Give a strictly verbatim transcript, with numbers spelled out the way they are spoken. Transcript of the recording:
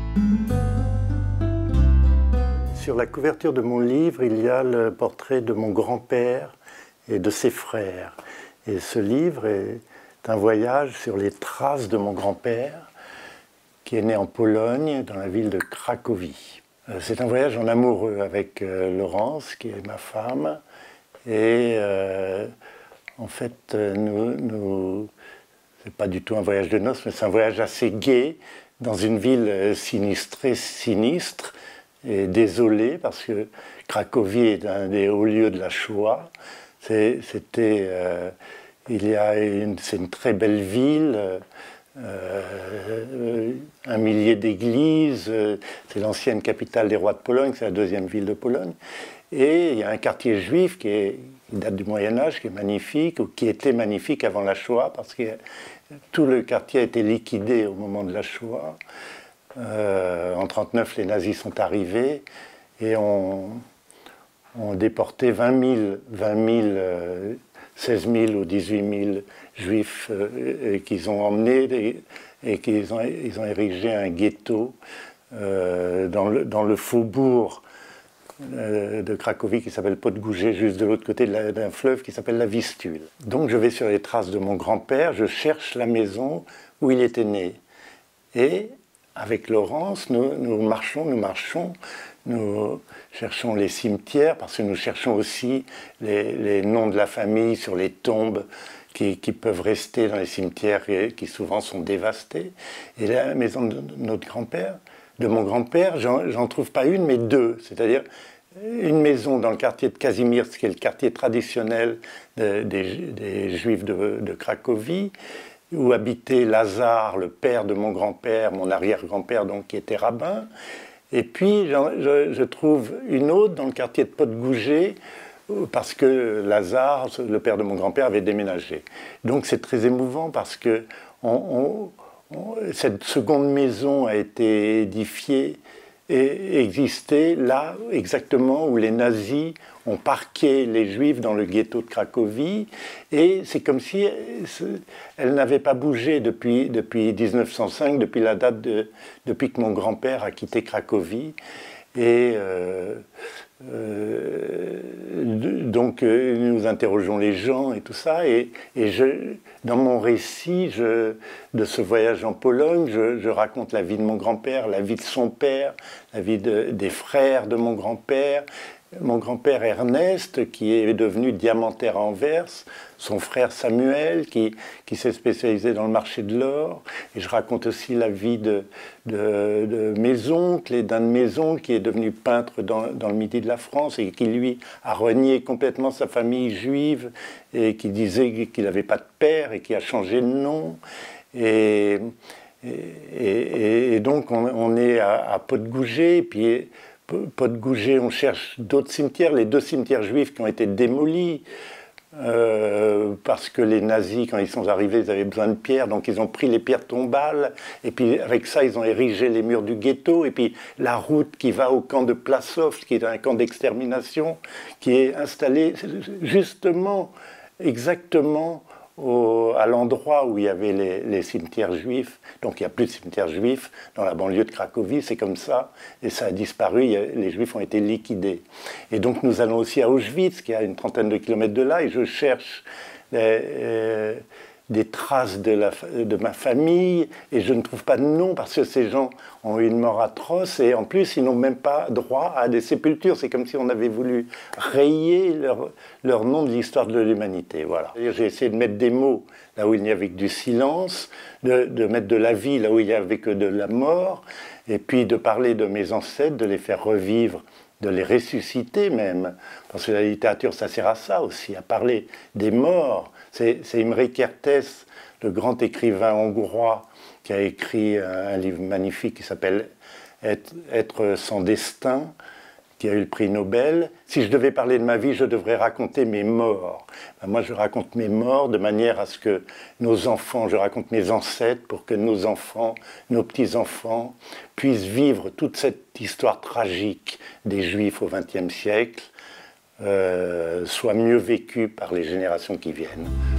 Sur la couverture de mon livre, il y a le portrait de mon grand-père et de ses frères. Et ce livre est un voyage sur les traces de mon grand-père, qui est né en Pologne, dans la ville de Cracovie. C'est un voyage en amoureux avec euh, Laurence, qui est ma femme. Et euh, en fait, nous, nous c'est pas du tout un voyage de noces, mais c'est un voyage assez gai, dans une ville sinistrée, sinistre, et désolée, parce que Cracovie est un des hauts lieux de la Shoah. C'était, euh, il y a une, c'est une très belle ville, euh, un millier d'églises, euh, c'est l'ancienne capitale des rois de Pologne, c'est la deuxième ville de Pologne. Et il y a un quartier juif qui, est, qui date du Moyen-Âge, qui est magnifique, ou qui était magnifique avant la Shoah, parce que tout le quartier a été liquidé au moment de la Shoah. Euh, en mille neuf cent trente-neuf, les nazis sont arrivés et ont, ont déporté vingt mille, vingt mille euh, seize mille ou dix-huit mille juifs euh, qu'ils ont emmenés et, et qu'ils ont, ils ont érigé un ghetto euh, dans, le, dans le faubourg euh, de Cracovie qui s'appelle Podgórze, juste de l'autre côté d'un fleuve qui s'appelle la Vistule. Donc je vais sur les traces de mon grand-père, je cherche la maison où il était né. Et avec Laurence, nous, nous marchons, nous marchons, nous cherchons les cimetières, parce que nous cherchons aussi les, les noms de la famille sur les tombes qui, qui peuvent rester dans les cimetières et qui souvent sont dévastés. Et la maison de notre grand-père, de mon grand-père, j'en trouve pas une, mais deux. C'est-à-dire une maison dans le quartier de Kazimierz, qui est le quartier traditionnel de, des, des Juifs de, de Cracovie, où habitait Lazare, le père de mon grand-père, mon arrière-grand-père, donc qui était rabbin. Et puis, je, je trouve une autre dans le quartier de Podgórze, parce que Lazare, le père de mon grand-père, avait déménagé. Donc c'est très émouvant parce que on, on, on, cette seconde maison a été édifiée et existait là exactement où les nazis ont parqué les juifs dans le ghetto de Cracovie, et c'est comme si elle n'avait pas bougé depuis, depuis mille neuf cent cinq, depuis la date de, depuis que mon grand-père a quitté Cracovie. Et euh, euh, donc euh, nous interrogeons les gens et tout ça, et, et je, dans mon récit je, de ce voyage en Pologne, je, je raconte la vie de mon grand-père, la vie de son père, la vie de, des frères de mon grand-père, mon grand-père Ernest qui est devenu diamantaire à Anvers, son frère Samuel qui, qui s'est spécialisé dans le marché de l'or, et je raconte aussi la vie de, de, de mes oncles et d'un de mes oncles qui est devenu peintre dans, dans le midi de la France et qui lui a renié complètement sa famille juive et qui disait qu'il n'avait pas de père et qui a changé de nom. Et, et, et, et donc on, on est à, à Podgórze, et puis Podgórze, on cherche d'autres cimetières, les deux cimetières juifs qui ont été démolis euh, parce que les nazis, quand ils sont arrivés, ils avaient besoin de pierres, donc ils ont pris les pierres tombales, et puis avec ça, ils ont érigé les murs du ghetto, et puis la route qui va au camp de Plaszow, qui est un camp d'extermination, qui est installé justement, exactement, Au, à l'endroit où il y avait les, les cimetières juifs. Donc il n'y a plus de cimetières juifs dans la banlieue de Cracovie, c'est comme ça, et ça a disparu, il y a, les juifs ont été liquidés. Et donc nous allons aussi à Auschwitz, qui est à une trentaine de kilomètres de là, et je cherche les, euh, des traces de, la, de ma famille, et je ne trouve pas de nom, parce que ces gens ont eu une mort atroce, et en plus ils n'ont même pas droit à des sépultures. C'est comme si on avait voulu rayer leur, leur nom de l'histoire de l'humanité. Voilà. J'ai essayé de mettre des mots là où il n'y avait que du silence, de, de mettre de la vie là où il n'y avait que de la mort, et puis de parler de mes ancêtres, de les faire revivre, de les ressusciter même, parce que la littérature, ça sert à ça aussi, à parler des morts. C'est Imre Kertész, le grand écrivain hongrois, qui a écrit un livre magnifique qui s'appelle être, être sans destin, qui a eu le prix Nobel. Si je devais parler de ma vie, je devrais raconter mes morts. Ben moi, je raconte mes morts de manière à ce que nos enfants, je raconte mes ancêtres pour que nos enfants, nos petits-enfants, puissent vivre toute cette histoire tragique des Juifs au vingtième siècle, euh, soit mieux vécue par les générations qui viennent.